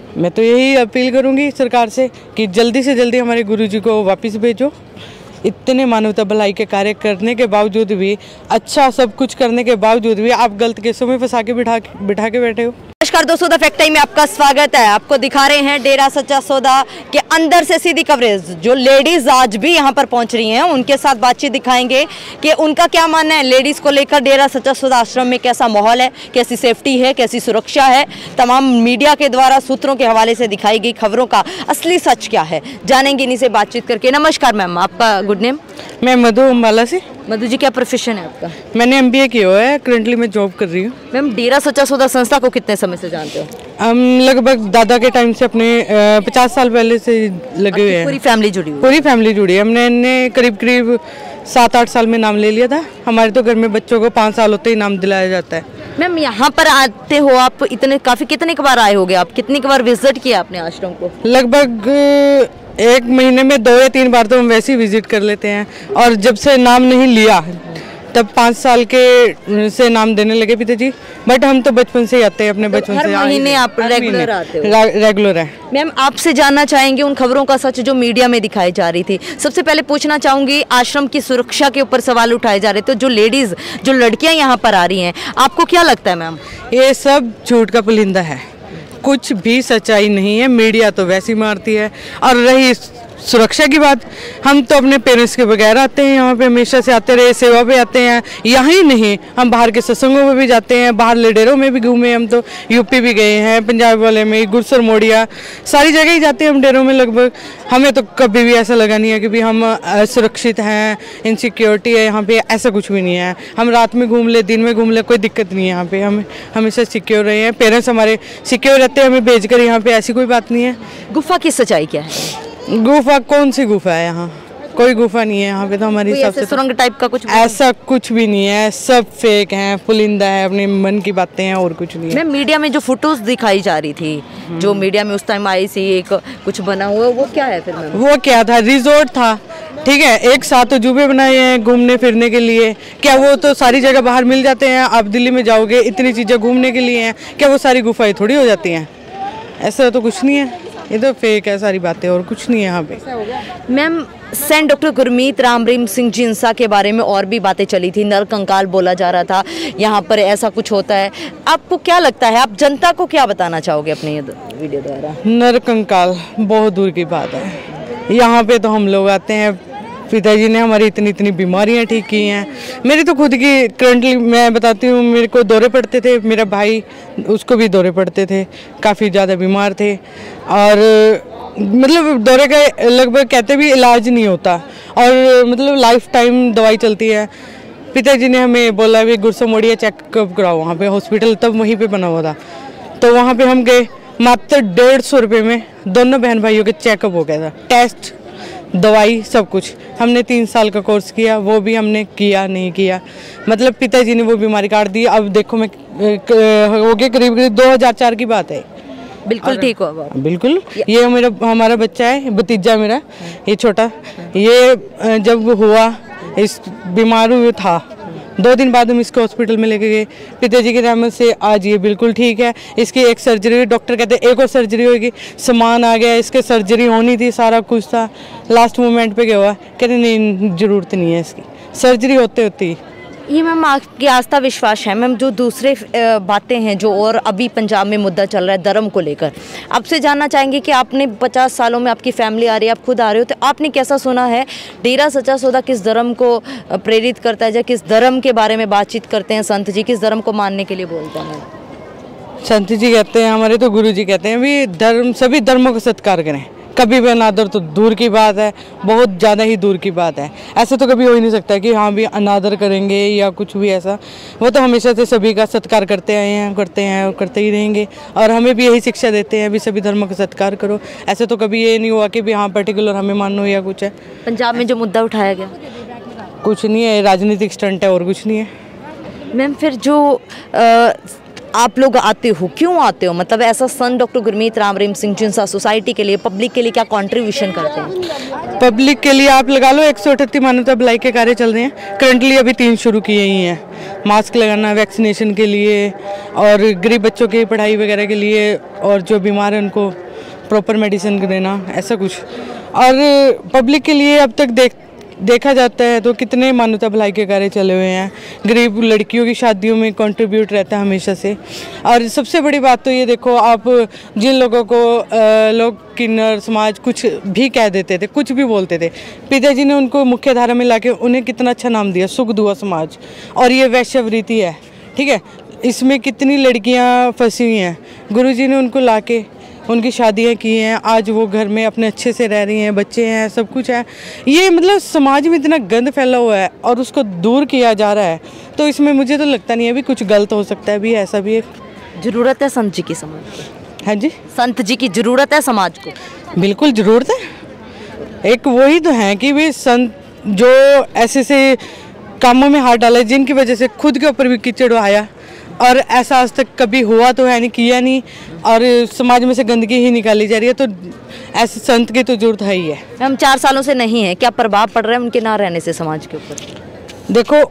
मैं तो यही अपील करूंगी सरकार से कि जल्दी से जल्दी हमारे गुरुजी को वापस भेजो। इतने मानवता भलाई के कार्य करने के बावजूद भी, अच्छा सब कुछ करने के बावजूद भी आप गलत केसों में फंसा के बिठा के बैठे हो। नमस्कार दोस्तों, द फैक्ट टाइम में आपका स्वागत है। आपको दिखा रहे हैं डेरा सच्चा सौदा के अंदर से सीधी कवरेज। जो लेडीज आज भी यहां पर पहुंच रही हैं, उनके साथ बातचीत दिखाएंगे कि उनका क्या मानना है लेडीज को लेकर। डेरा सच्चा सौदा आश्रम में कैसा माहौल है, कैसी सेफ्टी है, कैसी सुरक्षा है, तमाम मीडिया के द्वारा सूत्रों के हवाले से दिखाई गई खबरों का असली सच क्या है, जानेंगे इन्हीं से बातचीत करके। नमस्कार मैम, आपका गुड नेम? मैं मधु अम्बाला से। मधु जी, क्या प्रोफेशन है आपका? मैंने MBA किया हुआ है, करंटली मैं जॉब कर रही हूँ। मैम, डेरा सच्चा सौदा संस्था को कितने समय से जानते हो? हम लगभग दादा के टाइम से, अपने 50 साल पहले से लगे हुए हैं। पूरी फैमिली जुड़ी हुई? पूरी फैमिली जुड़ी है। हमने करीब 7-8 साल में नाम ले लिया था। हमारे तो घर में बच्चों को 5 साल होते ही नाम दिलाया जाता है। मैम, यहाँ पर आते हो आप कितने बार आए होगे आप? कितनी बार विजिट किया आपने आश्रम को? लगभग 1 महीने में 2 या 3 बार तो हम वैसे ही विजिट कर लेते हैं। और जब से नाम नहीं लिया तब 5 साल के से नाम देने लगे पिताजी। बट हम तो बचपन से ही आते हैं, अपने बचपन से। हर महीने आप रेगुलर आते हो? रेगुलर है। मैम, आपसे जानना चाहेंगे उन खबरों का सच जो मीडिया में दिखाई जा रही थी। सबसे पहले पूछना चाहूंगी, आश्रम की सुरक्षा के ऊपर सवाल उठाए जा रहे थे। जो लेडीज, जो लड़कियां यहाँ पर आ रही हैं, आपको क्या लगता है मैम? ये सब झूठ का पुलिंदा है, कुछ भी सच्चाई नहीं है। मीडिया तो वैसी मारती है। और रही सुरक्षा की बात, हम तो अपने पेरेंट्स के बगैर आते हैं यहाँ पे, हमेशा से आते रहे, सेवा पे आते हैं। यहाँ नहीं, हम बाहर के सत्संगों में भी जाते हैं, बाहर लेडेरों में भी घूमे। हम तो यूपी भी गए हैं, पंजाब वाले में, गुरसर मोड़िया, सारी जगह ही जाते हैं हम डेरों में लगभग। हमें तो कभी भी ऐसा लगा नहीं है कि भी हम सुरक्षित हैं, इनसिक्योरिटी है यहाँ पे, ऐसा कुछ भी नहीं है। हम रात में घूम ले, दिन में घूम ले, कोई दिक्कत नहीं है यहाँ पे। हम हमेशा सिक्योर रहे हैं, पेरेंट्स हमारे सिक्योर रहते हैं हमें भेज कर यहाँ पे, ऐसी कोई बात नहीं है। गुफा की सच्चाई क्या है? गुफा? कौन सी गुफा है यहाँ? कोई गुफा नहीं है यहाँ पे तो हमारी हिसाब से। सुरंग टाइप का कुछ? ऐसा कुछ भी नहीं है, सब फेक है, पुलिंदा है, अपने मन की बातें हैं और कुछ नहीं है। मैं मीडिया में जो फोटोज दिखाई जा रही थी, जो मीडिया में उस टाइम आई थी, एक कुछ बना हुआ, वो क्या है फिर? वो क्या था? रिजॉर्ट था, ठीक है। एक साथ अजूबे बनाए हैं घूमने फिरने के लिए। क्या वो तो सारी जगह बाहर मिल जाते हैं? आप दिल्ली में जाओगे, इतनी चीज़ें घूमने के लिए हैं, क्या वो सारी गुफाएं थोड़ी हो जाती हैं? ऐसा तो कुछ नहीं है, ये तो फेक है सारी बातें, और कुछ नहीं है यहाँ पे। Ma'am, saint doctor Gurmeet Ram Rahim Singh जिंसा के बारे में और भी बातें चली थी, नरकंकाल बोला जा रहा था, यहाँ पर ऐसा कुछ होता है। आपको क्या लगता है, आप जनता को क्या बताना चाहोगे अपने ये वीडियो द्वारा? नरकंकाल बहुत दूर की बात है। यहाँ पे तो हम लोग आते हैं, पिताजी ने हमारी इतनी बीमारियां ठीक की हैं। मेरी तो खुद की करंटली मैं बताती हूँ, मेरे को दौरे पड़ते थे, मेरा भाई उसको भी दौरे पड़ते थे, काफ़ी ज़्यादा बीमार थे। और मतलब दौरे का लगभग कहते भी इलाज नहीं होता, और मतलब लाइफ टाइम दवाई चलती है। पिताजी ने हमें बोला भी गुरसर मोड़िया चेकअप कराओ, वहाँ पे हॉस्पिटल तब वहीं पे बना हुआ था, तो वहाँ पे हम गए। मात्र 150 रुपये में दोनों बहन भाइयों के चेकअप हो गया था, टेस्ट, दवाई, सब कुछ। हमने 3 साल का कोर्स किया, वो भी हमने किया नहीं किया, मतलब पिताजी ने वो बीमारी काट दी। अब देखो मैं हो गया करीब 2004 की बात है। बिल्कुल ठीक हो? बिल्कुल। ये हमारा बच्चा है, भतीजा मेरा, ये छोटा, ये जब हुआ, इस बीमार हुआ था, 2 दिन बाद हम इसको हॉस्पिटल में लेके गए। पिताजी की रहमत से आज ये बिल्कुल ठीक है। इसकी एक सर्जरी हुई, डॉक्टर कहते हैं एक और सर्जरी होगी, सामान आ गया, इसके सर्जरी होनी थी, सारा कुछ था, लास्ट मोमेंट पे क्या हुआ, कहते नहीं ज़रूरत नहीं है इसकी, सर्जरी होते होती। ये मैम आपकी आस्था विश्वास है। मैम, जो दूसरे बातें हैं जो और अभी पंजाब में मुद्दा चल रहा है धर्म को लेकर, आपसे जानना चाहेंगे कि आपने 50 सालों में आपकी फैमिली आ रही है, आप खुद आ रहे हो, तो आपने कैसा सुना है डेरा सच्चा सौदा किस धर्म को प्रेरित करता है, या किस धर्म के बारे में बातचीत करते हैं संत जी, किस धर्म को मानने के लिए बोलते हैं? संत जी कहते हैं, हमारे तो गुरु जी कहते हैं भी धर्म, सभी धर्मों का सत्कार करें, कभी भी अनादर तो दूर की बात है, बहुत ज़्यादा ही दूर की बात है। ऐसा तो कभी हो ही नहीं सकता कि हाँ भी अनादर करेंगे या कुछ भी ऐसा। वो तो हमेशा से सभी का सत्कार करते आए हैं, करते हैं और करते ही रहेंगे, और हमें भी यही शिक्षा देते हैं भी सभी धर्मों का सत्कार करो। ऐसे तो कभी ये नहीं हुआ कि भी हाँ पर्टिकुलर हमें मानो या कुछ है। पंजाब में जो मुद्दा उठाया गया, कुछ नहीं है, राजनीतिक स्टंट है और कुछ नहीं है। मैम, फिर जो आप लोग आते हो, क्यों आते हो? मतलब ऐसा संत डॉक्टर गुरमीत राम रहीम सिंह जिंसा सोसाइटी के लिए, पब्लिक के लिए क्या कंट्रीब्यूशन करते हैं? पब्लिक के लिए आप लगा लो 138 मानवता भलाई के कार्य चल रहे हैं, करंटली अभी 3 शुरू किए ही हैं। मास्क लगाना वैक्सीनेशन के लिए और गरीब बच्चों की पढ़ाई वगैरह के लिए, और जो बीमार हैं उनको प्रॉपर मेडिसिन देना, ऐसा कुछ। और पब्लिक के लिए अब तक देखा जाता है तो कितने मानवता भलाई के कार्य चले हुए हैं। गरीब लड़कियों की शादियों में कंट्रीब्यूट रहता है हमेशा से। और सबसे बड़ी बात तो ये देखो, आप जिन लोगों को लोग किन्नर समाज कुछ भी कह देते थे, कुछ भी बोलते थे, पिताजी ने उनको मुख्य धारा में लाके उन्हें कितना अच्छा नाम दिया, सुख दुआ समाज। और ये वैश्यवृत्ति है, ठीक है, इसमें कितनी लड़कियाँ फंसी हुई हैं, गुरुजी ने उनको लाके उनकी शादियां की हैं, आज वो घर में अपने अच्छे से रह रही हैं, बच्चे हैं, सब कुछ है। ये मतलब समाज में इतना गंद फैला हुआ है और उसको दूर किया जा रहा है, तो इसमें मुझे तो लगता नहीं है भी कुछ गलत हो सकता है भी, ऐसा भी एक जरूरत है संत जी की समाज की। हाँ जी, संत जी की जरूरत है समाज को। बिल्कुल ज़रूरत है। एक वही तो है कि भी संत जो ऐसे से कामों में हाथ डाला, जिनकी वजह से खुद के ऊपर भी कीचड़ आया, और ऐसा आज तक कभी हुआ तो है नहीं, किया नहीं, और समाज में से गंदगी ही निकाली जा रही है, तो ऐसे संत की तो जरूरत है ही है। हम 4 सालों से नहीं है, क्या प्रभाव पड़ रहा है उनके ना रहने से समाज के ऊपर? देखो,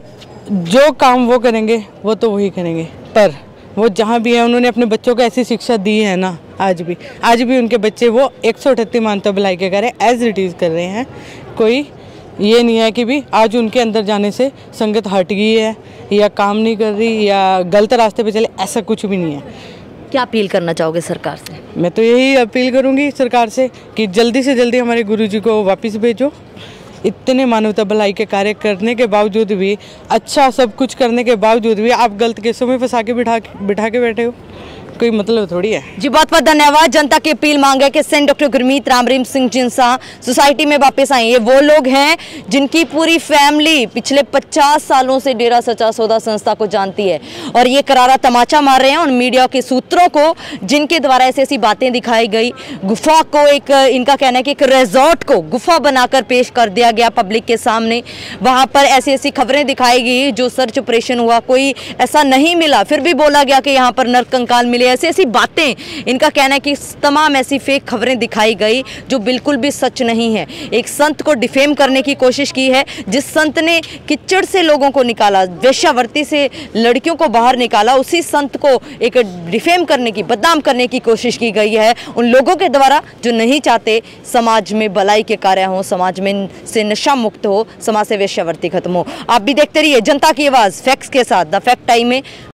जो काम वो करेंगे वो तो वही करेंगे, पर वो जहाँ भी है उन्होंने अपने बच्चों को ऐसी शिक्षा दी है ना, आज भी उनके बच्चे वो 138 मानवता भलाई के कार्य एज इट इज़ कर रहे हैं। कोई ये नहीं है कि भी आज उनके अंदर जाने से संगत हट गई है या काम नहीं कर रही या गलत रास्ते पे चले, ऐसा कुछ भी नहीं है। क्या अपील करना चाहोगे सरकार से? मैं तो यही अपील करूंगी सरकार से कि जल्दी से जल्दी हमारे गुरुजी को वापस भेजो। इतने मानवता भलाई के कार्य करने के बावजूद भी, अच्छा सब कुछ करने के बावजूद भी आप गलत केसों में फंसा के बिठा के बैठे हो, कोई मतलब थोड़ी है। जी बहुत बहुत धन्यवाद। जनता की अपील मांगे कि सेंट डॉक्टर गुरमीत राम रहीम सिंह जिंसा सोसाइटी में वापस आए। ये वो लोग हैं जिनकी पूरी फैमिली पिछले 50 सालों से डेरा सच्चा सौदा संस्था को जानती है, और ये करारा तमाचा मार रहे हैं उन मीडिया के सूत्रों को जिनके द्वारा ऐसी ऐसी बातें दिखाई गई। गुफा को एक, इनका कहना है कि एक रिजॉर्ट को गुफा बनाकर पेश कर दिया गया पब्लिक के सामने। वहाँ पर ऐसी ऐसी खबरें दिखाई गई, जो सर्च ऑपरेशन हुआ कोई ऐसा नहीं मिला, फिर भी बोला गया कि यहाँ पर नरकंकाल मिले, ऐसी ऐसी बातें। इनका कहना है कि तमाम ऐसी फेक खबरें दिखाई गई जो बिल्कुल भी सच नहीं है। एक संत को डिफेम करने की कोशिश की है, जिस संत ने किच्चड़ से लोगों को निकाला, वेश्यावृत्ति से लड़कियों को बाहर निकाला, उसी संत को एक डिफेम करने की, बदनाम करने की कोशिश की गई है उन लोगों के द्वारा जो नहीं चाहते समाज में भलाई के कार्य हो, समाज में से नशा मुक्त हो, समाज से वेश्यावृत्ति खत्म हो। आप भी देखते रहिए जनता की आवाज़ फैक्ट्स के साथ, द फैक्ट टाइम में।